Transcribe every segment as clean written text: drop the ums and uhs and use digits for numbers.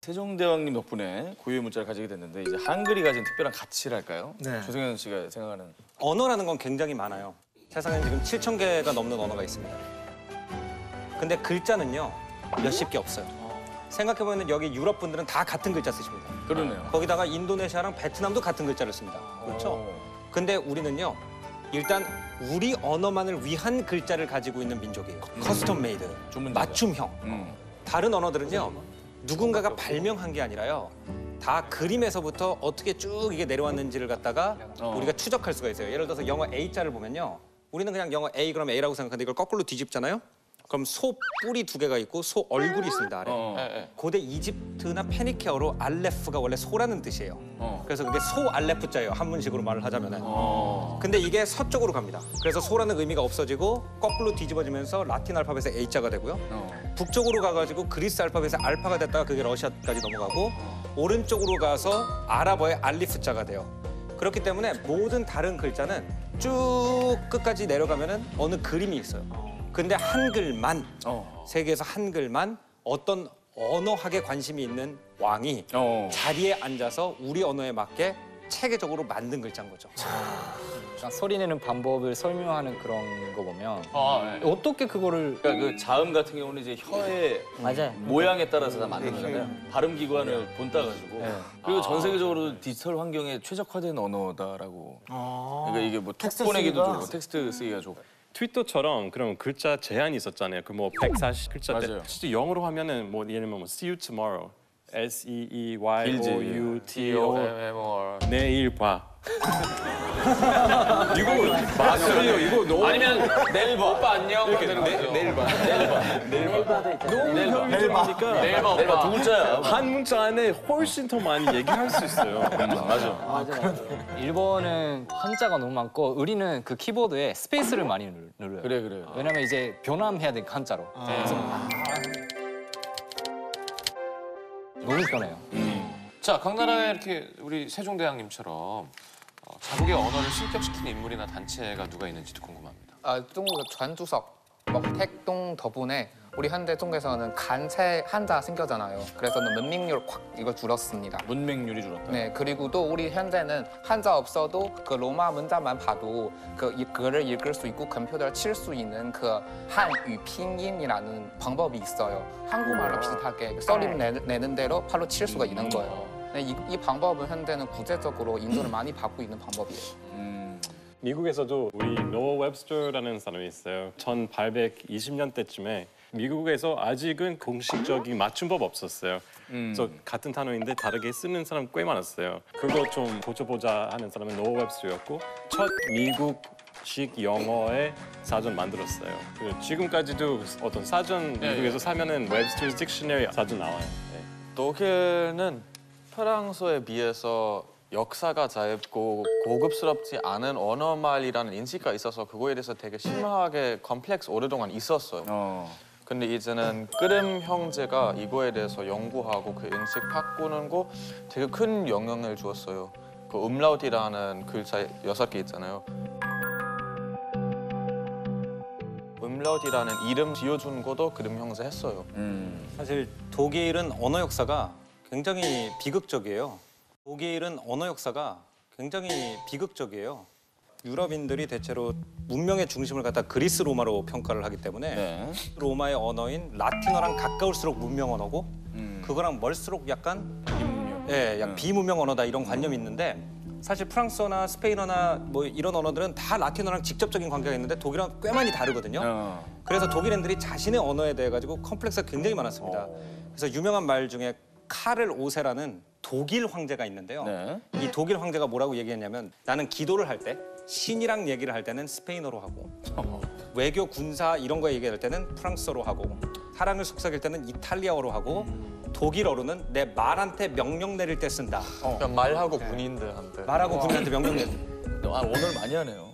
세종대왕님 덕분에 고유의 문자를 가지게 됐는데 이제 한글이 가진 특별한 가치랄까요? 네. 조승현 씨가 생각하는 언어라는 건 굉장히 많아요. 세상에 지금 7,000개가 넘는 언어가 있습니다. 근데 글자는요, 몇십 개 없어요. 생각해보면 여기 유럽 분들은 다 같은 글자 쓰십니다. 그러네요. 거기다가 인도네시아랑 베트남도 같은 글자를 씁니다. 그렇죠? 근데 우리는요, 일단 우리 언어만을 위한 글자를 가지고 있는 민족이에요. 커스텀 메이드, 전문적이다. 맞춤형. 다른 언어들은요, 누군가가 발명한 게 아니라요, 다 그림에서부터 어떻게 쭉 이게 내려왔는지를 갖다가 우리가 추적할 수가 있어요. 예를 들어서 영어 A자를 보면요, 우리는 그냥 영어 A 그럼 A라고 생각하는데 이걸 거꾸로 뒤집잖아요? 그럼 소 뿔이 두 개가 있고 소 얼굴이 있습니다, 아래. 고대 이집트나 페니케어로 알레프가 원래 소라는 뜻이에요. 그래서 그게 소 알레프자예요, 한문식으로 말을 하자면은. 근데 이게 서쪽으로 갑니다. 그래서 소라는 의미가 없어지고 거꾸로 뒤집어지면서 라틴 알파벳의 A자가 되고요. 북쪽으로 가가지고 그리스 알파벳의 알파가 됐다가 그게 러시아까지 넘어가고 오른쪽으로 가서 아랍어의 알리프자가 돼요. 그렇기 때문에 모든 다른 글자는 쭉 끝까지 내려가면은 어느 그림이 있어요. 근데 한글만, 세계에서 한글만 어떤 언어학에 관심이 있는 왕이 자리에 앉아서 우리 언어에 맞게 체계적으로 만든 글자인 거죠. 그러니까 소리내는 방법을 설명하는 그런 거 보면 네. 어떻게 그거를 그러니까 그 자음 같은 경우는 이제 혀의 맞아요. 모양에 따라서 다 만든 거잖아요. 발음 기관을 본따가지고. 그리고 전 세계적으로 디지털 환경에 최적화된 언어다라고. 그러니까 이게 뭐 톡 보내기도 좋고 텍스트 쓰기가 좋고. 트위터처럼 그런 글자 제한이 있었잖아요. 그 뭐 140글자 때 맞아요. 진짜 영어로 하면은 뭐 예를 들면 뭐 see you tomorrow, SEEYOUTO 내일 봐. 이거 맞아요. 이거 너무 아니면 내일 봐. 오빠 안녕. 이렇게 내일 봐. 내일 봐. 내일 봐. 두 글자야. 한 문자 안에 훨씬 더 많이 얘기할 수 있어요. 맞아. 일본은 한자가 너무 많고 우리는 그 키보드에 스페이스를 많이 눌러요. 그래. 왜냐면 이제 변함해야 되니까 한자로. 그래서 너무 편해요. 자, 강나라에 이렇게 우리 세종대왕님처럼 자국의 언어를 실격시킨 인물이나 단체가 누가 있는지도 궁금합니다. 중국 전주석, 택동 덕분에 우리 현대 중국에서는 간체 한자 생겼잖아요. 그래서 문맹률 확 이거 줄었습니다. 문맹률이 줄었다. 네, 그리고 또 우리 현재는 한자 없어도 그 로마 문자만 봐도 그거를 읽을 수 있고 컴퓨터를 칠 수 있는 그 한유拼音이라는 방법이 있어요. 한국말로 비슷하게 썰림 내는 대로 바로 칠 수가 있는 거예요. 네, 이 방법은 현재는 국제적으로 인도를 많이 받고 있는 방법이에요. 미국에서도 우리 노어 웹스터라는 사람이 있어요. 1820년대쯤에 미국에서 아직은 공식적인 맞춤법 없었어요. 그래서 같은 단어인데 다르게 쓰는 사람 꽤 많았어요. 그거 좀 고쳐보자 하는 사람은 노어 웹스터였고 첫 미국식 영어의 사전 만들었어요. 지금까지도 어떤 사전 미국에서 사면은 웹스터's 딕셔너리 사전 나와요. 네. 독일은 프랑스에 비해서 역사가 짧고 고급스럽지 않은 언어말이라는 인식이 있어서 그거에 대해서 되게 심하게 컴플렉스 오랫동안 있었어요. 근데 이제는 그림 형제가 이거에 대해서 연구하고 그 인식 바꾸는 거 되게 큰 영향을 주었어요. 그 음라우트라는 글자 6개 있잖아요. 음라우트라는 이름 지어준 것도 그림 형제 했어요. 사실 독일은 언어 역사가 굉장히 비극적이에요. 독일은 언어 역사가 굉장히 비극적이에요. 유럽인들이 대체로 문명의 중심을 갖다 그리스 로마로 평가를 하기 때문에 로마의 언어인 라틴어랑 가까울수록 문명 언어고 그거랑 멀수록 약간 비문명 언어다 이런 관념이 있는데 사실 프랑스어나 스페인어나 뭐 이런 언어들은 다 라틴어랑 직접적인 관계가 있는데 독일은 꽤 많이 다르거든요. 그래서 독일인들이 자신의 언어에 대해 가지고 컴플렉스가 굉장히 많았습니다. 그래서 유명한 말 중에 카를 오세라는 독일 황제가 있는데요. 이 독일 황제가 뭐라고 얘기했냐면 나는 기도를 할 때 신이랑 얘기를 할 때는 스페인어로 하고 외교 군사 이런 거 얘기할 때는 프랑스어로 하고 사랑을 속삭일 때는 이탈리아어로 하고 독일어로는 내 말한테 명령 내릴 때 쓴다. 그러니까 말하고 군인들한테. 말하고 군인한테 명령 내릴 때. 오늘 많이 하네요.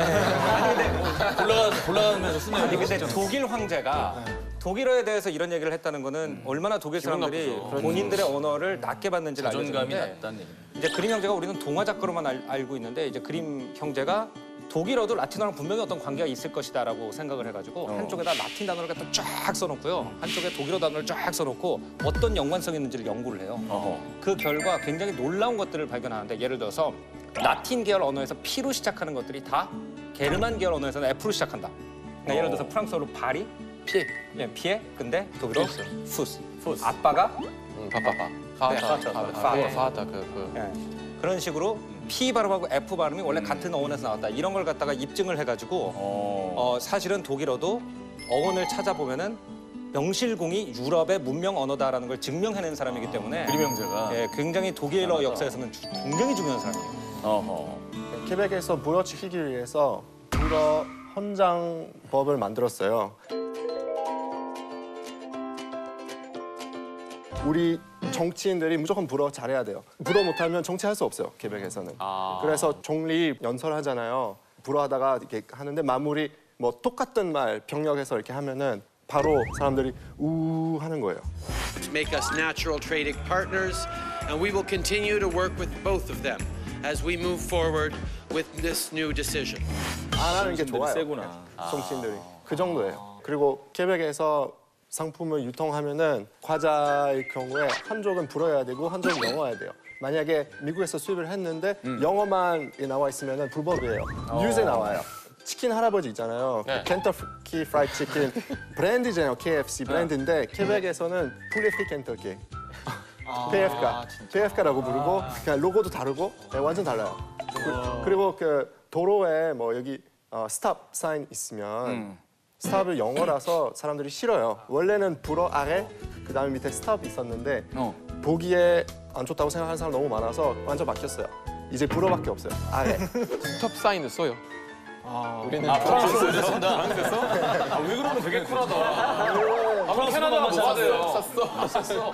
골라가면서 쓰네요. 아니 근데 독일 황제가 독일어에 대해서 이런 얘기를 했다는 거는 얼마나 독일 사람들이 본인들의 언어를 낮게 받는지를 자존감이 알려주는데 낮다는 얘기. 이제 그림 형제가 우리는 동화 작가로만 알고 있는데 이제 그림 형제가 독일어도 라틴어랑 분명히 어떤 관계가 있을 것이다라고 생각을 해가지고 한쪽에다 라틴 단어를 갖다 쫙 써놓고요. 한쪽에 독일어 단어를 쫙 써놓고 어떤 연관성이 있는지를 연구를 해요. 그 결과 굉장히 놀라운 것들을 발견하는데 예를 들어서 라틴 계열 언어에서 P로 시작하는 것들이 다 게르만 계열 언어에서는 F로 시작한다. 그러니까 예를 들어서 프랑스어로 발이 피, 예, 피에 근데 독일어 푸스. 아빠가 파파파. 파타 예. 그런 식으로 P 발음하고 F 발음이 원래 같은 어원에서 나왔다. 이런 걸 갖다가 입증을 해가지고 사실은 독일어도 어원을 찾아보면은 명실공히 유럽의 문명 언어다라는 걸 증명해낸 사람이기 때문에 그림 형제가. 예, 굉장히 독일어 역사에서는 굉장히 중요한 사람이에요. 케벡에서 보여주기 위해서 불어 헌장법을 만들었어요. 우리 정치인들이 무조건 불어 잘해야 돼요. 불어 못하면 정치할 수 없어요, 케벡에서는. 그래서 정립 연설하잖아요. 불어 하다가 이렇게 하는데 마무리 뭐 똑같은 말 병역해서 이렇게 하면은 바로 사람들이 우 하는 거예요. To make us natural trading partners, and we will continue to work with both of them as we move forward with this new decision. 안 하는 게 좋아요. 세구나. 정치인들이 그 정도예요. 그리고 케벡에서 상품을 유통하면은 과자의 경우에 한쪽은 불어야 되고 한쪽은 영어여야 돼요. 만약에 미국에서 수입을 했는데 영어만 나와 있으면은 불법이에요. 뉴스에 나와요. 치킨 할아버지 있잖아요. 네. 켄터키 프라이드 치킨 브랜드잖아요. KFC 브랜드인데 케벡에서는 플리피 켄터키. PFK라고 부르고 그냥 로고도 다르고 네, 완전 달라요. 그리고 그 도로에 뭐 여기 스탑 사인 있으면 스탑을 영어라서 사람들이 싫어요. 원래는 불어 아래 그다음에 밑에 스탑이 있었는데 보기에 안 좋다고 생각하는 사람 너무 많아서 완전 바뀌었어요. 이제 불어밖에 없어요. 아래. 스톱 사인을 써요. 우리는 프랑스에서 쓴다. 프랑스에서? 왜 그러면 되게 쿨하다. 그럼 캐나다가 뭐가 돼요? 썼어.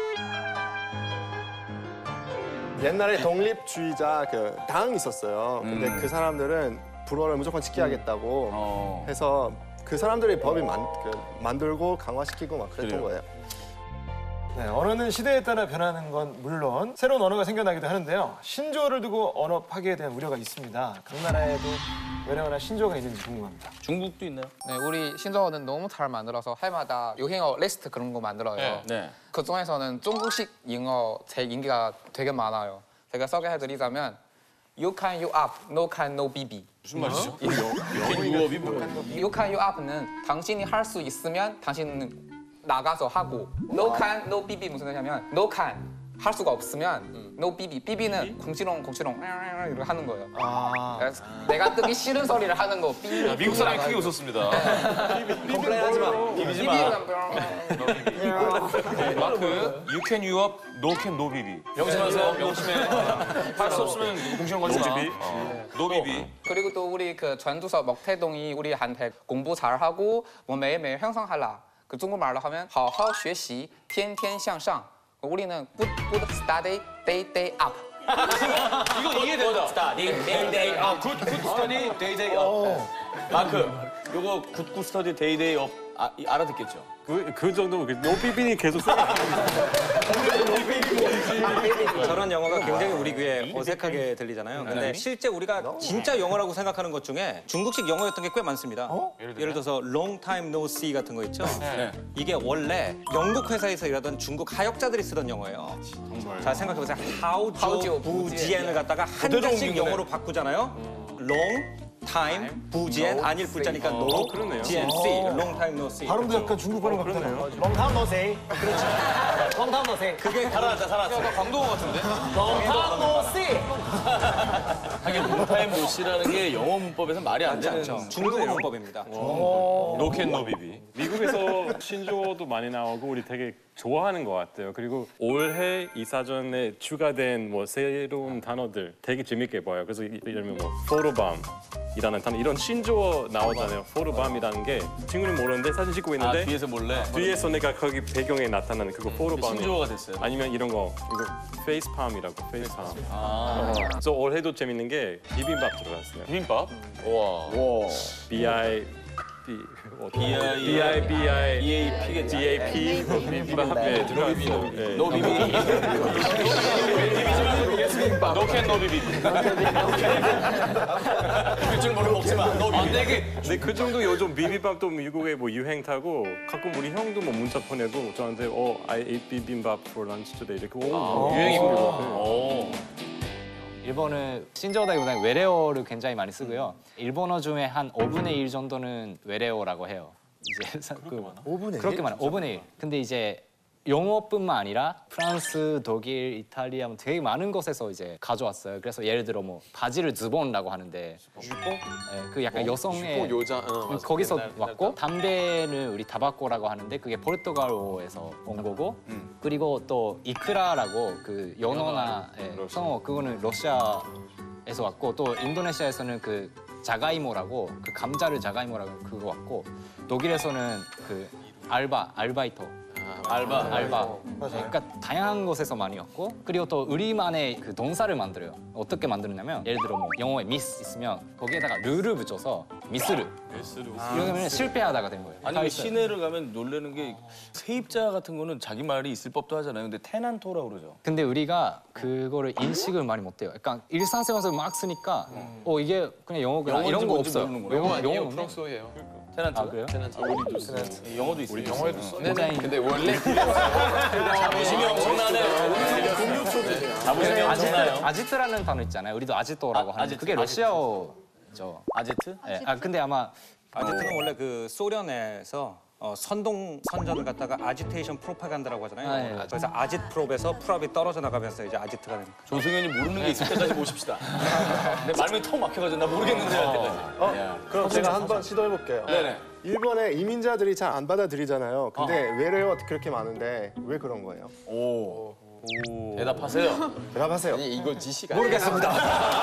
옛날에 독립주의자 그 당 있었어요. 근데 그 사람들은 불어를 무조건 지켜야겠다고 해서 그 사람들이 법이 만들고 강화시키고 막 그랬던 거예요. 네, 언어는 시대에 따라 변하는 건 물론 새로운 언어가 생겨나기도 하는데요. 신조어를 두고 언어 파괴에 대한 우려가 있습니다. 각 나라에도 외래어나 신조어가 있는지 궁금합니다. 중국도 있나요? 네, 우리 신조어는 너무 잘 만들어서 해마다 유행어 리스트 그런 거 만들어요. 네. 그 중에서는 중국식 영어 제일 인기가 되게 많아요. 제가 소개해드리자면 You can you up, no can no bb. 무슨 말이죠? 유업이 뭐야? You can you up는 당신이 할 수 있으면 당신은 나가서 하고 No can no bb 무슨 뜻이냐면 No can 할 수가 없으면 No bb. bb는 공치롱 이렇게 하는 거예요. 그래서 내가 뜨기 싫은 소리를 하는 거. 삐. 미국 사람이 크게 웃었습니다. 컴플레인하지 마. 비비지 마. 마크, you can you up, no can no 비비. 명심하세요. 명심해. 할 수 없으면 공시렁 걸지 마. no 비비. 그리고 또 우리 그 전두서 먹태동이 우리한테 공부 잘하고 뭐 매일매일 형성하라. 그 중국말로 하면 好好学习天天向上. 우리는 good study day up. 이거 이해된다. 스타디 데이데이 업. 굿 스터디 데이데이 업. 마크, 요거 굿 스터디 데이데이 업 알아듣겠죠? 그 정도 노비빈이 계속 쓰고 저런 영어가 굉장히 우리 귀에 어색하게 들리잖아요. 근데 실제 우리가 진짜 영어라고 생각하는 것 중에 중국식 영어였던 게 꽤 많습니다. 예를 들어서 long time no see 같은 거 있죠? 이게 원래 영국 회사에서 일하던 중국 하역자들이 쓰던 영어예요. 잘 생각해보세요. 하오지오 부지엔을 갖다가 한자식 영어로 바꾸잖아요. long time 부지엔 아닐 불자니까 no GNC long time no see. 발음도 약간 중국 발음 같네요. 롱타임 노세이. 그렇죠. 롱타임 노세이. 그게 살았어. 광동어 같은데? 롱타임 노세이. 하긴 롱타임 노시라는 게 영어 문법에서 말이 안 되는 중국어 문법입니다. no can no 비비. 미국에서 신조어도 많이 나오고 우리 되게 좋아하는 것 같아요. 그리고 올해 이사전에 추가된 뭐 새로운 단어들 되게 재밌게 봐요. 그래서 예를 들면 뭐 포토밤이라는 단어 이런 신조어 나오잖아요. 포토밤이라는 게 친구는 모르는데 사진 찍고 있는데 뒤에서 몰래 뒤에서 내가 거기 배경에 나타나는 그거 포토밤이 신조어가 됐어요. 아니면 이런 거 이거 페이스팜이라고 페이스팜. 그래서 올해도 재밌는 게 비빔밥 들어갔어요. 비빔밥? 와. BIBAP 비빔밥 네 들어갔어요. 노 비비. 노캔 노비비. 그중 뭘로 먹지 마. 너 근데 그 정도 요즘 비빔밥도 미국에 뭐 유행 타고 가끔 우리 형도 뭐 문자 보내고 저한테 I ate bibimbap for lunch today 이렇게 유행이군요. 일본은 신조어다기보다는 외래어를 굉장히 많이 쓰고요. 일본어 중에 한 5분의 1 정도는 외래어라고 해요. 이제 그렇게 많아? 5분의 1? 그렇게 많아. 5분의 1. 근데 이제 영어뿐만 아니라 프랑스, 독일, 이탈리아 뭐 되게 많은 곳에서 이제 가져왔어요. 그래서 예를 들어 뭐 바지를 즈본이라고 하는데 즈본? 네, 그 약간 여성의 여자 거기서 왔고 담배는 우리 타바코라고 하는데 그게 포르투갈어에서 온 거고 그리고 또 이크라라고 그 연어나 성어 그거는 러시아에서 왔고 또 인도네시아에서는 그 자가이모라고 그 감자를 자가이모라고 그거 왔고 독일에서는 그 알바이토 알바. 그러니까 다양한 곳에서 많이 왔고 그리고 또 우리만의 그 동사를 만들어요. 어떻게 만드느냐면 예를 들어 뭐 영어에 미스 있으면 거기에다가 르를 붙여서 미스르. 이러면 실패하다가 된 거예요. 아니 시내를 가면 놀라는 게 세입자 같은 거는 자기 말이 있을 법도 하잖아요. 근데 테난토라고 그러죠. 근데 우리가 그거를 인식을 많이 못 해요. 약간 일상생활에서 막 쓰니까 이게 그냥 영어구나 이런 거 없어요. 영어 아니에요? 프랑스어예요. 테난트. 아 그래요? 우리도 써. 영어도 있어요. 영어에도 써. 굉장히 근데 원래 자부심이 엄청나네요. 자부심이 엄청나요. 아지트라는 단어 있잖아요. 우리도 아지토라고 하는데 아지트, 그게 러시아어죠. 아제트? 네. 근데 아마 아지트는 원래 그 소련에서 선전을 갖다가 아지테이션 프로파간다라고 하잖아요. 그래서 아지트롭에서 프랍이 떨어져 나가면서 이제 아지트가 되는 거죠. 조승현이 모르는 게 있을 때까지 모십시다. 내 말문이 턱 막혀가지고 나 모르겠는데 할 때까지. 그럼 제가 한번 시도해 볼게요. 네네. 일본에 이민자들이 잘 안 받아들이잖아요. 근데 외래어 그렇게 많은데 왜 그런 거예요? 오. 대답하세요. 대답하세요. 아니 이거 지시가 모르겠습니다.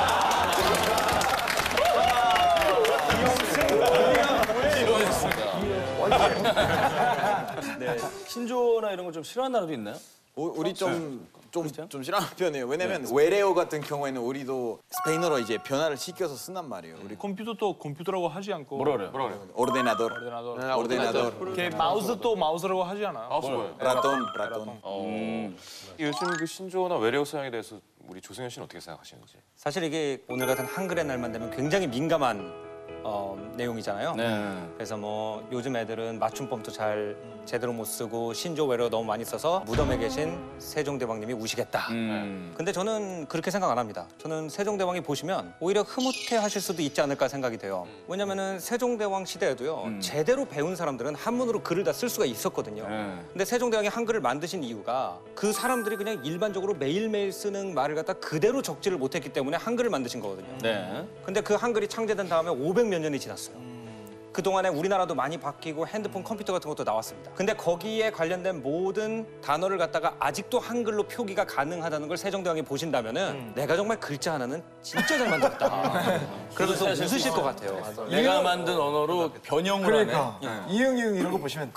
네. 신조어나 이런 거 좀 싫어하는 나라도 있나요? 우리 좀 싫어하는 편이에요. 왜냐면 외래어 같은 경우에는 우리도 스페인어로 이제 변화를 시켜서 쓴단 말이에요. 우리 컴퓨터도 컴퓨터라고 하지 않고 뭐라 그래요? 오르데나도르. 이렇게 마우스도 마우스라고 하지 않아요. 마우스 뭐예요? 라톤. 요즘 그 신조어나 외래어 사용에 대해서 우리 조승현 씨는 어떻게 생각하시는지? 사실 이게 오늘 같은 한글의 날만 되면 굉장히 민감한 내용이잖아요. 네. 그래서 뭐 요즘 애들은 맞춤법도 잘 제대로 못 쓰고 신조 외래어 너무 많이 써서 무덤에 계신 세종대왕님이 우시겠다. 근데 저는 그렇게 생각 안 합니다. 저는 세종대왕이 보시면 오히려 흐뭇해하실 수도 있지 않을까 생각이 돼요. 왜냐면은 세종대왕 시대에도요 제대로 배운 사람들은 한문으로 글을 다 쓸 수가 있었거든요. 근데 세종대왕이 한글을 만드신 이유가 그 사람들이 그냥 일반적으로 매일매일 쓰는 말을 갖다 그대로 적지를 못했기 때문에 한글을 만드신 거거든요. 네. 근데 그 한글이 창제된 다음에 500몇 년이 지났어요. 그동안에 우리나라도 많이 바뀌고 핸드폰, 컴퓨터 같은 것도 나왔습니다. 근데 거기에 관련된 모든 단어를 갖다가 아직도 한글로 표기가 가능하다는 걸 세종대왕이 보신다면은 내가 정말 글자 하나는 진짜 잘 만들었다. 그러면서 웃으실 것 같아요. 내가 만든 언어로 변형을 그러니까 하네. 이응 이런 거 보시면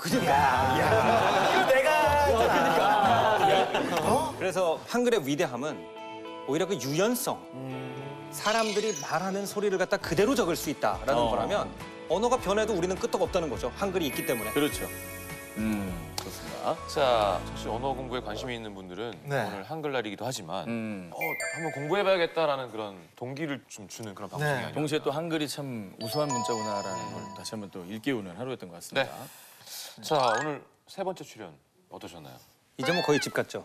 그래서 한글의 위대함은 오히려 그 유연성, 사람들이 말하는 소리를 갖다 그대로 적을 수 있다라는 거라면 언어가 변해도 우리는 끄떡없다는 거죠. 한글이 있기 때문에. 그렇죠. 좋습니다. 자, 사실 언어 공부에 관심이 있는 분들은 네. 오늘 한글날이기도 하지만 한번 공부해봐야겠다라는 그런 동기를 좀 주는 그런 방송이 아니에요. 동시에 또 한글이 참 우수한 문자구나라는 걸 다시 한번 또 일깨우는 하루였던 것 같습니다. 자, 오늘 세 번째 출연 어떠셨나요? 이제 뭐 거의 집 같죠.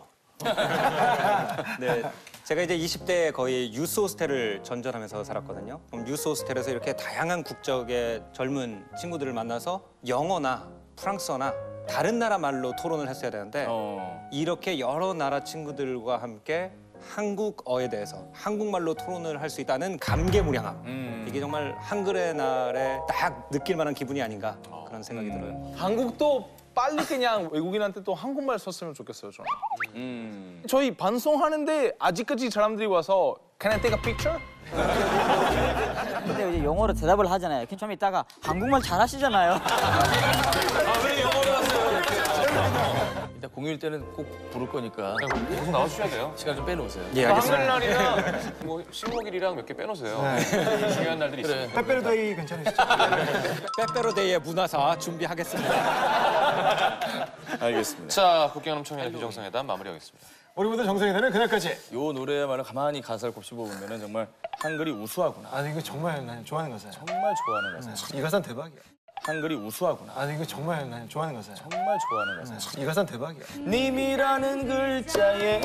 네, 제가 이제 20대에 거의 유스 호스텔을 전전하면서 살았거든요. 그럼 유스 호스텔에서 이렇게 다양한 국적의 젊은 친구들을 만나서 영어나 프랑스어나 다른 나라 말로 토론을 했어야 되는데 이렇게 여러 나라 친구들과 함께 한국어에 대해서 한국말로 토론을 할 수 있다는 감개무량함. 이게 정말 한글의 날에 딱 느낄 만한 기분이 아닌가 그런 생각이 들어요. 한국도 빨리 그냥 외국인한테 또 한국말 썼으면 좋겠어요, 저는. 저희 방송하는데 아직까지 사람들이 와서 Can I take a picture? 근데 이제 영어로 대답을 하잖아요. 그럼 좀 이따가 한국말 잘하시잖아요. 왜 영어를 하세요? 일단 공휴일 때는 꼭 부를 거니까 계속 나와주셔야 돼요. 시간 좀 빼놓으세요. 예, 알겠습니다. 한글날이나 뭐 식목일이랑 몇 개 빼놓으세요. 중요한 날들이 있어요. 빼빼로데이 괜찮으시죠? 빼빼로데이의 문화사 준비하겠습니다. 알겠습니다. 자, 국경남 청년의 비정상회담 마무리하겠습니다. 우리 모두 정성이 되는 그날까지. 요 노래야말로 가만히 가사를 곱씹어 보면은 정말 한글이 우수하구나. 아니 이거 정말 난 좋아하는 가사야. 정말 좋아하는 가사야. 이 가사는 대박이야. 한글이 우수하구나. 아니 이거 정말 난 좋아하는 가사야. 정말 좋아하는 가사야. 이 가사는 대박이야. 님이라는 글자에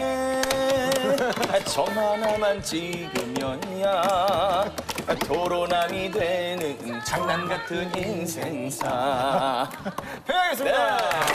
점 하나만 찍으면야 도로남이 되는 장난 같은 인생사. 평양했습니다.